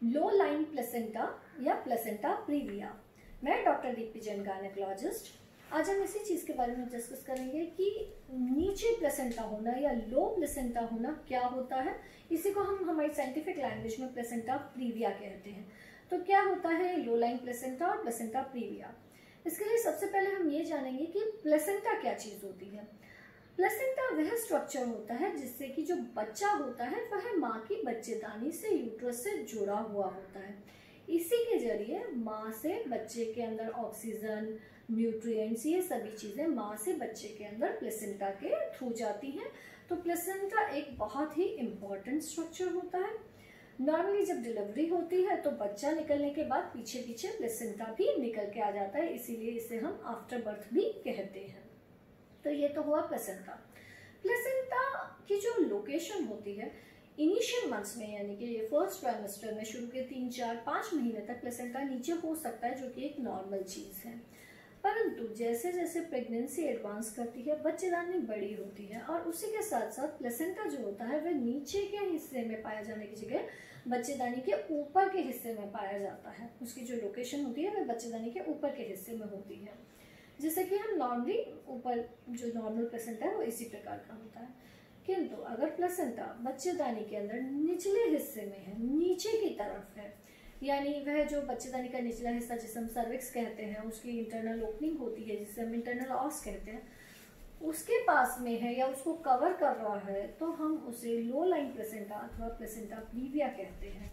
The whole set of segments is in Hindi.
लो लाइन प्लेसेंटा या प्लेसेंटा प्रीविया। मैं डॉक्टर दीप्ति जैन, गायनेकोलॉजिस्ट। आज हम इसी चीज़ के बारे में डिस्कस करेंगे कि नीचे प्लेसेंटा होना या लो प्लेसेंटा होना क्या होता है। इसी को हम हमारी साइंटिफिक लैंग्वेज में प्लेसेंटा प्रीविया कहते हैं। तो क्या होता है लो लाइन प्लेसेंटा और प्लेसेंटा प्रीविया? इसके लिए सबसे पहले हम ये जानेंगे कि प्लेसेंटा क्या चीज़ होती है। प्लेसेंटा वह स्ट्रक्चर होता है जिससे कि जो बच्चा होता है वह माँ की बच्चेदानी से, यूट्रस से जुड़ा हुआ होता है। इसी के जरिए माँ से बच्चे के अंदर ऑक्सीजन, न्यूट्रिएंट्स, ये सभी चीज़ें माँ से बच्चे के अंदर प्लेसेंटा के थ्रू जाती हैं। तो प्लेसेंटा एक बहुत ही इम्पॉर्टेंट स्ट्रक्चर होता है। नॉर्मली जब डिलीवरी होती है तो बच्चा निकलने के बाद पीछे पीछे प्लेसेंटा भी निकल के आ जाता है, इसीलिए इसे हम आफ्टर बर्थ भी कहते हैं। तो ये तो हुआ प्लेसेंटा। प्लेसेंटा की जो लोकेशन होती है इनिशियल मंथ्स में, यानी कि ये फर्स्ट ट्राइमेस्टर में शुरू के 3, 4, 5 महीने तक प्लेसेंटा नीचे हो सकता है, जो कि एक नॉर्मल चीज़ है। परंतु जैसे जैसे प्रेगनेंसी एडवांस करती है, बच्चेदानी बड़ी होती है और उसी के साथ साथ प्लेसेंटा जो होता है वह नीचे के हिस्से में पाया जाने की जगह बच्चेदानी के ऊपर के हिस्से में पाया जाता है। उसकी जो लोकेशन होती है वह बच्चेदानी के ऊपर के हिस्से में होती है, जैसे कि हम नॉर्मली ऊपर जो नॉर्मल प्लेसेंटा है वो इसी प्रकार का होता है। किंतु अगर प्लेसेंटा बच्चेदानी के अंदर निचले हिस्से में है, नीचे की तरफ है, यानी वह जो बच्चेदानी का निचला हिस्सा जिसे हम सर्विक्स कहते हैं, उसकी इंटरनल ओपनिंग होती है जिसे हम इंटरनल ऑस कहते हैं, उसके पास में है या उसको कवर कर रहा है, तो हम उसे लो लाइन प्लेसेंटा अथवा प्लेसेंटा प्रीविया कहते हैं।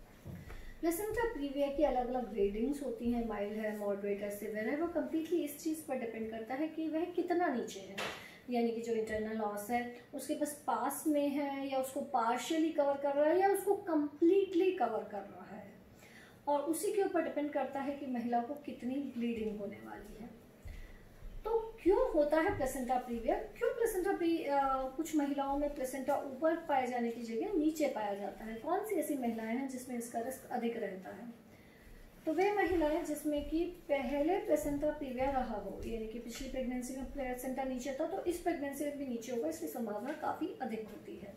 प्लेसेंटा प्रीविया की अलग अलग ग्रेडिंग्स होती हैं, माइल्ड है, मॉडरेट है, सिवियर है। वो कम्प्लीटली इस चीज़ पर डिपेंड करता है कि वह कितना नीचे है, यानी कि जो इंटरनल लॉस है उसके बस पास में है या उसको पार्शियली कवर कर रहा है या उसको कम्प्लीटली कवर कर रहा है, और उसी के ऊपर डिपेंड करता है कि महिला को कितनी ब्लीडिंग होने वाली है। तो क्यों होता है प्लेसेंटा प्रीविया? क्यों कुछ महिलाओं में प्लेसेंटा ऊपर पाए जाने की जगह नीचे पाया जाता है? कौन सी ऐसी महिलाएं हैं जिसमें इसका रिस्क अधिक रहता है? तो वे महिलाएं जिसमें कि पहले प्लेसेंटा प्रीविया रहा हो, यानी कि पिछली प्रेगनेंसी में प्लेसेंटा नीचे था तो इस प्रेगनेंसी में भी नीचे होगा, इसकी संभावना काफ़ी अधिक होती है।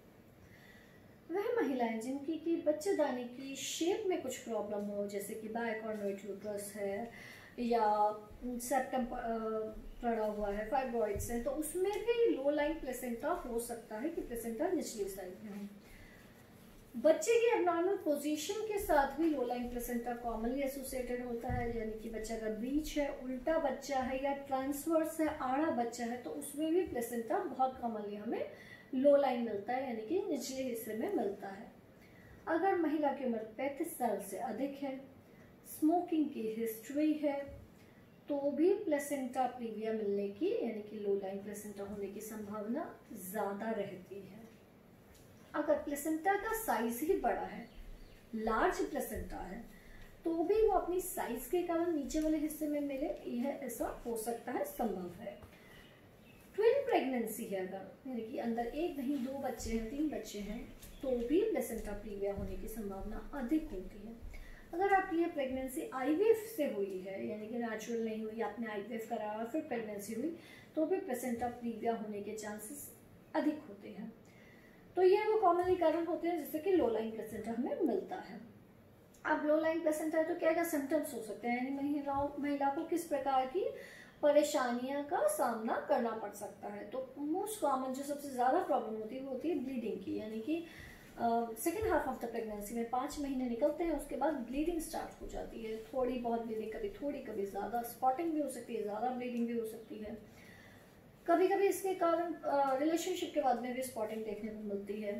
वह महिलाएं जिनकी कि बच्चेदानी की शेप में कुछ प्रॉब्लम हो, जैसे कि बायकॉर्नोइड यूट्रस है या सेप्टम पड़ा हुआ है, फाइब्रॉइड्स हैं, तो उसमें भी लो लाइन प्लेसेंटा हो सकता है कि प्लेसेंटा निचली साइड में हो। बच्चे की एबनॉर्मल पोजीशन के साथ भी low line placenta commonly associated होता है, यानी कि बच्चा अगर ब्रीच है, उल्टा बच्चा है या ट्रांसवर्स है, आड़ा बच्चा है, तो उसमें भी प्लेसेंटा बहुत कॉमनली हमें लो लाइन मिलता है, यानी कि निचले हिस्से में मिलता है। अगर महिला की उम्र 35 साल से अधिक है, स्मोकिंग की हिस्ट्री है, तो भी प्लेसेंटा प्रीविया मिलने की, यानी कि लो लाइन प्लेसेंटा होने की संभावना ज़्यादा रहती है। अगर प्लेसेंटा का साइज ही बड़ा है, लार्ज प्लेसेंटा है, तो भी वो अपनी साइज के कारण नीचे वाले हिस्से में मिले, यह ऐसा हो सकता है, संभव है। ट्विन प्रेगनेंसी है अगर, यानी कि अंदर एक नहीं 2 बच्चे हैं, 3 बच्चे हैं, तो भी प्लेसेंटा प्रीविया होने की संभावना अधिक होती है। अगर आपकी यह प्रेगनेंसी आईवीएफ से हुई है, यानी कि नेचुरल नहीं हुई, आपने आईवीएफ कराया फिर प्रेगनेंसी हुई, तो भी प्लेसेंटा प्रीविया होने के चांसेस अधिक होते हैं। तो ये वो कॉमनली कारण होते हैं जिससे कि लो लाइन प्लेसेंटा हमें मिलता है। अब लो लाइन प्लेसेंटा है तो क्या क्या सिम्टम्स हो सकते हैं, यानी महिला को किस प्रकार की परेशानियां का सामना करना पड़ सकता है? तो मोस्ट कॉमन जो सबसे ज़्यादा प्रॉब्लम होती है वो होती है ब्लीडिंग की, यानी कि second half of the pregnancy में 5 महीने निकलते हैं, उसके बाद ब्लीडिंग स्टार्ट हो जाती है। थोड़ी बहुत ब्लीडिंग, कभी थोड़ी कभी ज़्यादा, स्पॉटिंग भी हो सकती है, ज़्यादा ब्लीडिंग भी हो सकती है। कभी कभी इसके कारण रिलेशनशिप के बाद में भी स्पॉटिंग देखने को मिलती है।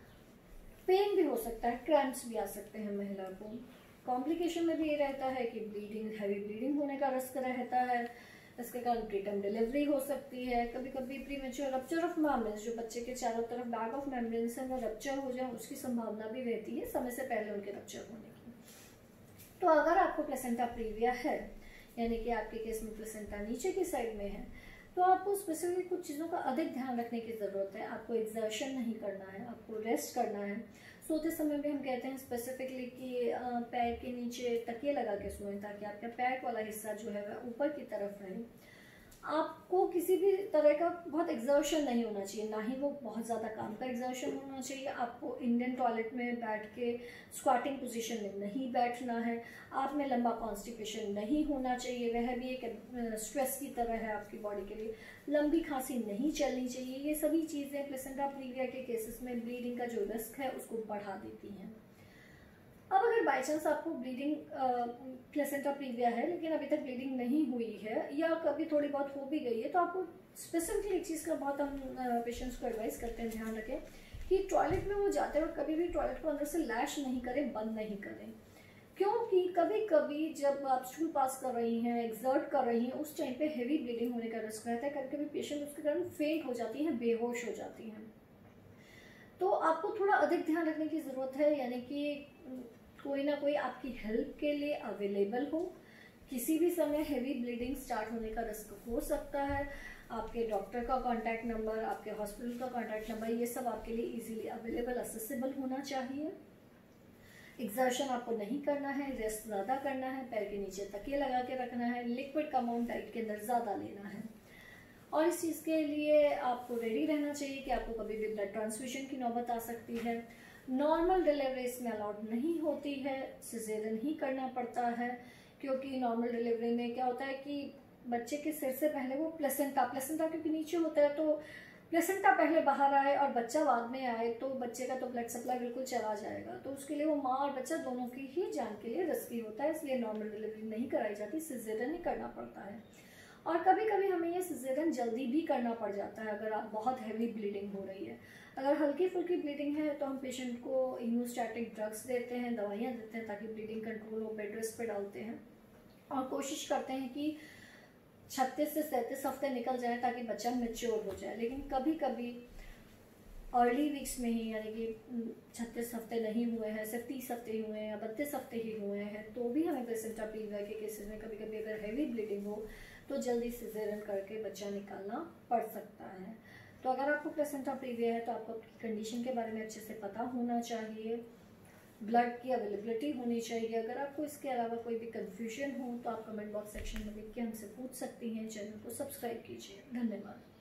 पेन भी हो सकता है, क्रैम्प्स भी आ सकते हैं महिला को। कॉम्प्लिकेशन में भी ये रहता है कि ब्लीडिंग, हैवी ब्लीडिंग होने का रिस्क रहता है। इसके कारण प्रीटर्म डिलीवरी हो सकती है। कभी कभी प्रीमेच्योर रप्चर ऑफ मेम्ब्रेन्स, जो बच्चे के चारों तरफ बैग ऑफ मेम्ब्रेन्स है वो रप्चर हो जाए, उसकी संभावना भी रहती है समय से पहले उनके रप्चर होने की। तो अगर आपको प्लेसेंटा प्रीविया है, यानी कि आपके केस में प्लेसेंटा नीचे की साइड में है, तो आपको स्पेसिफिक कुछ चीज़ों का अधिक ध्यान रखने की ज़रूरत है। आपको एक्सर्शन नहीं करना है, आपको रेस्ट करना है। सोते समय भी हम कहते हैं स्पेसिफिकली कि पैर के नीचे तकिए लगा के सोएं, ताकि आपका पैर वाला हिस्सा जो है वह ऊपर की तरफ रहे। आपको किसी भी तरह का बहुत एग्जर्शन नहीं होना चाहिए, ना ही वो बहुत ज़्यादा काम का एग्जर्शन होना चाहिए। आपको इंडियन टॉयलेट में बैठ के स्क्वाटिंग पोजीशन में नहीं बैठना है। आप में लंबा कॉन्स्टिपेशन नहीं होना चाहिए, वह भी एक स्ट्रेस की तरह है आपकी बॉडी के लिए। लंबी खांसी नहीं चलनी चाहिए। ये सभी चीज़ें प्लेसेंटा प्रीविया के केसेस में ब्लीडिंग का जो रिस्क है उसको बढ़ा देती हैं। अब अगर बाई चांस आपको ब्लीडिंग प्लेसेंटा प्रीविया है लेकिन अभी तक ब्लीडिंग नहीं हुई है या कभी थोड़ी बहुत हो भी गई है, तो आपको स्पेसिफिकली एक चीज़ का बहुत हम पेशेंट्स को एडवाइस करते हैं, ध्यान रखें कि टॉयलेट में वो जाते वक्त कभी भी टॉयलेट को अंदर से लैश नहीं करें, बंद नहीं करें। क्योंकि कभी कभी जब आप स्टूल पास कर रही हैं, एग्जर्ट कर रही हैं, उस टाइम पे हेवी ब्लीडिंग होने का रिस्क रहता है। कभी कभी पेशेंट उसके कारण फेंट हो जाती हैं, बेहोश हो जाती हैं। तो आपको थोड़ा अधिक ध्यान रखने की ज़रूरत है, यानी कि कोई ना कोई आपकी हेल्प के लिए अवेलेबल हो। किसी भी समय हेवी ब्लीडिंग स्टार्ट होने का रिस्क हो सकता है। आपके डॉक्टर का कॉन्टैक्ट नंबर, आपके हॉस्पिटल का कॉन्टैक्ट नंबर, ये सब आपके लिए इजीली अवेलेबल, असेसिबल होना चाहिए। एग्जर्शन आपको नहीं करना है, रेस्ट ज़्यादा करना है, पैर के नीचे तकिए लगा के रखना है, लिक्विड का अमाउंट डाइट के अंदर ज़्यादा लेना है। और इस चीज़ के लिए आपको रेडी रहना चाहिए कि आपको कभी भी ब्लड ट्रांसफ्यूजन की नौबत आ सकती है। नॉर्मल डिलीवरी इसमें अलाउड नहीं होती है, सिजेरियन ही करना पड़ता है। क्योंकि नॉर्मल डिलीवरी में क्या होता है कि बच्चे के सिर से पहले वो प्लेसेंटा क्योंकि नीचे होता है, तो प्लेसेंटा पहले बाहर आए और बच्चा बाद में आए तो बच्चे का तो ब्लड सप्लाई बिल्कुल चला जाएगा। तो उसके लिए वो माँ और बच्चा दोनों की ही जान के लिए रिस्की होता है, इसलिए नॉर्मल डिलीवरी नहीं कराई जाती, सिजेरियन ही करना पड़ता है। और कभी कभी हमें ये सिजेरियन जल्दी भी करना पड़ जाता है अगर आप बहुत हैवी ब्लीडिंग हो रही है। अगर हल्की फुल्की ब्लीडिंग है तो हम पेशेंट को हीमोस्टैटिक ड्रग्स देते हैं, दवाइयाँ देते हैं ताकि ब्लीडिंग कंट्रोल हो, बेड रेस्ट पे डालते हैं और कोशिश करते हैं कि 36 से 37 हफ्ते निकल जाए ताकि बच्चा मैच्योर हो जाए। लेकिन कभी कभी अर्ली वीक्स में ही, यानी कि 36 हफ्ते नहीं हुए हैं, सिर्फ 30 हफ्ते ही हुए हैं या 32 हफ्ते ही हुए हैं, तो भी हमें प्लेसेंटा प्रीविया के केसेस में कभी कभी अगर हैवी ब्लीडिंग हो तो जल्दी सिजेरियन करके बच्चा निकालना पड़ सकता है। तो अगर आपको प्लेसेंटा प्रीविया है तो आपको आपकी कंडीशन के बारे में अच्छे से पता होना चाहिए, ब्लड की अवेलेबिलिटी होनी चाहिए। अगर आपको इसके अलावा कोई भी कन्फ्यूजन हो तो आप कमेंट बॉक्स सेक्शन में लिख के हमसे पूछ सकती हैं। चैनल को सब्सक्राइब कीजिए। धन्यवाद।